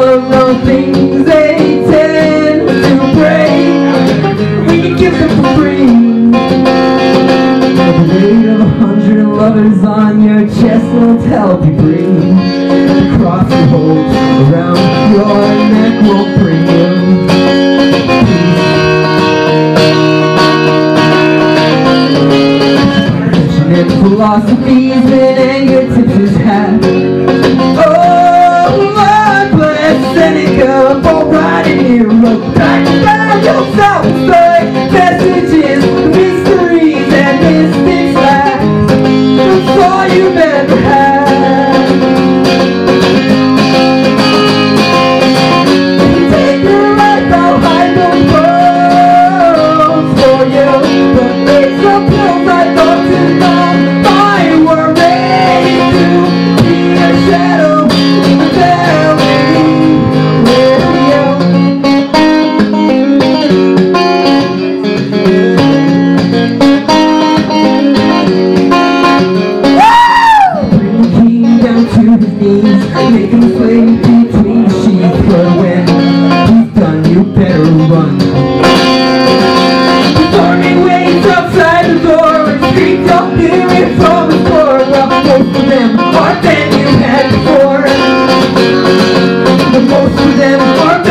of those things they tend to break. We can give them for free. The weight of 100 lovers on your chest won't help you breathe. The cross you hold around your neck won't bring you peace. And philosophies and anger tips his hat. Oh Lord, but as Seneca, Paul riding here, look back about yourself, like messages, mysteries, and mystics laugh. That's all you've ever had. You take your life, I'll hide those bones for you, but it's the pills I thought to know. Make him sway between the sheets, but when he's done, you better run. The stormy waves outside the door and streets don't hear it from the floor. Well, most of them are men you had before. Most of them are